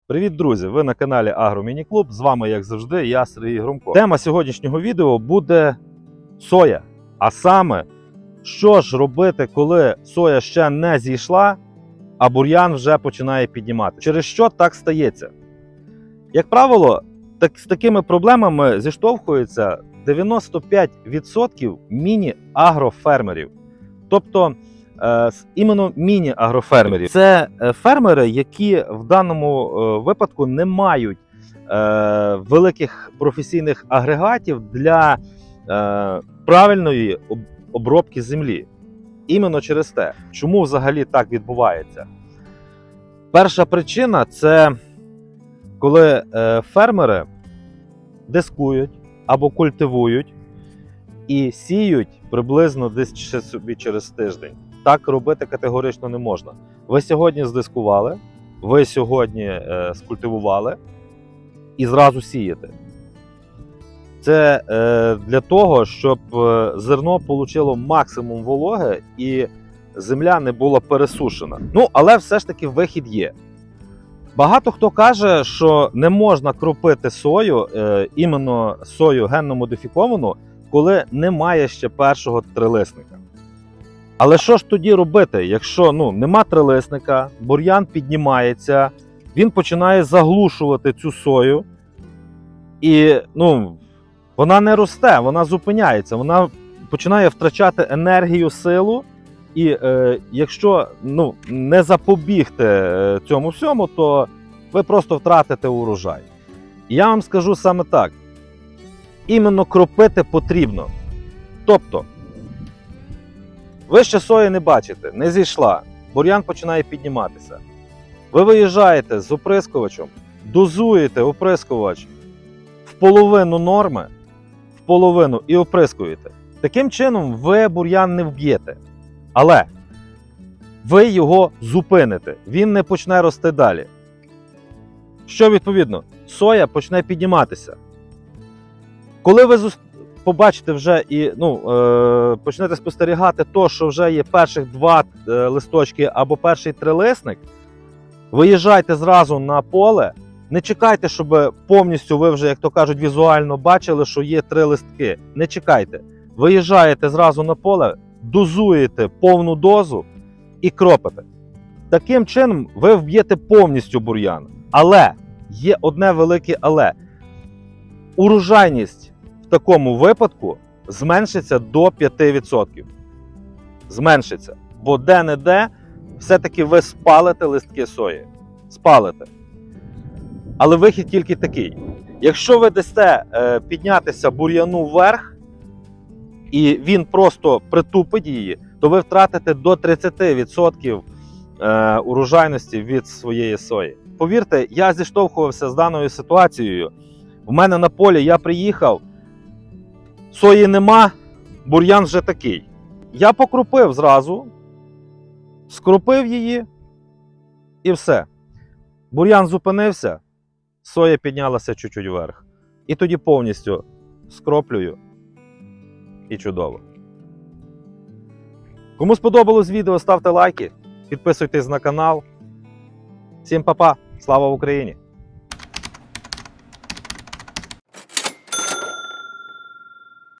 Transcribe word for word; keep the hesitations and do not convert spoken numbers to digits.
Привіт, друзі! Ви на каналі Агромініклуб. З вами, як завжди, я Сергій Громко. Тема сьогоднішнього відео буде соя. А саме, що ж робити, коли соя ще не зійшла, а бур'ян вже починає піднімати. Через що так стається? Як правило, так, з такими проблемами зіштовхуються дев'яносто п'ять відсотків міні-агрофермерів. Тобто, е, іменно міні-агрофермерів. Це фермери, які в даному е, випадку не мають е, великих професійних агрегатів для е, правильної обробки землі. Іменно через те, чому взагалі так відбувається. Перша причина – це коли е, фермери дискують або культивують і сіють приблизно десь ще собі через тиждень. Так робити категорично не можна. Ви сьогодні здискували, ви сьогодні е, скультивували і зразу сієте. Це е, для того, щоб зерно отримало максимум вологи і земля не була пересушена. Ну, але все ж таки вихід є. Багато хто каже, що не можна кропити сою, е, іменно сою генно модифіковану, коли немає ще першого трилисника. Але що ж тоді робити, якщо ну, нема трилисника, бур'ян піднімається, він починає заглушувати цю сою, і ну, вона не росте, вона зупиняється, вона починає втрачати енергію, силу, і е, якщо ну, не запобігти цьому всьому, то ви просто втратите урожай. І я вам скажу саме так, іменно кропити потрібно. Тобто, ви ще сої не бачите, не зійшла, бур'ян починає підніматися. Ви виїжджаєте з оприскувачем, дозуєте оприскувач в половину норми, в половину і оприскуєте. Таким чином ви бур'ян не вб'єте. Але ви його зупините, він не почне рости далі. Що відповідно? Соя почне підніматися. Коли ви побачите вже і ну, е, почнете спостерігати то, що вже є перших два е, листочки або перший трилисник, виїжджайте зразу на поле, не чекайте, щоб повністю ви вже, як то кажуть, візуально бачили, що є три листки. Не чекайте. Виїжджаєте зразу на поле, дозуєте повну дозу і кропите. Таким чином ви вб'єте повністю бур'ян. Але є одне велике але. Урожайність в такому випадку зменшиться до п'яти відсотків. Зменшиться. Бо де-не-де все-таки ви спалите листки сої. Спалите. Але вихід тільки такий. Якщо ви дасте е, піднятися бур'яну вверх, і він просто притупить її, то ви втратите до тридцяти відсотків е, урожайності від своєї сої. Повірте, я зіштовхувався з даною ситуацією. В мене на полі я приїхав, сої нема, бур'ян вже такий. Я покропив зразу, скропив її і все. Бур'ян зупинився, соя піднялася чуть-чуть вверх. І тоді повністю скроплюю. І чудово. Кому сподобалось відео, ставте лайки, підписуйтесь на канал. Всім па-па, слава Україні!